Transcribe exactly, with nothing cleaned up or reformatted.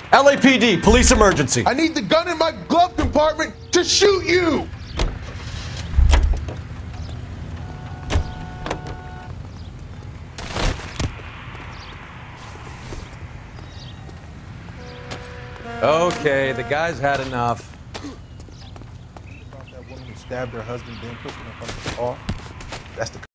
L A P D, police emergency. I need the gun in my glove compartment to shoot you! Okay, the guy's had enough. About that woman who stabbed her husband, then pushed him in front of the car. That's the